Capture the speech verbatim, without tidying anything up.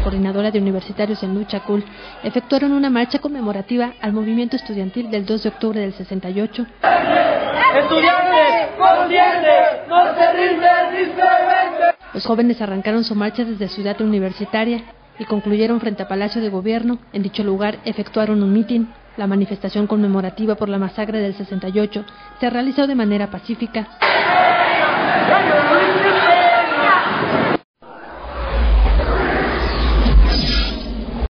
Coordinadora de Universitarios en Lucha, C U L, efectuaron una marcha conmemorativa al movimiento estudiantil del dos de octubre del sesenta y ocho. ¡Estudiantes, conscientes, no se rinden ni se venden! Los jóvenes arrancaron su marcha desde Ciudad Universitaria y concluyeron frente a Palacio de Gobierno. En dicho lugar efectuaron un mitin. La manifestación conmemorativa por la masacre del sesenta y ocho se realizó de manera pacífica.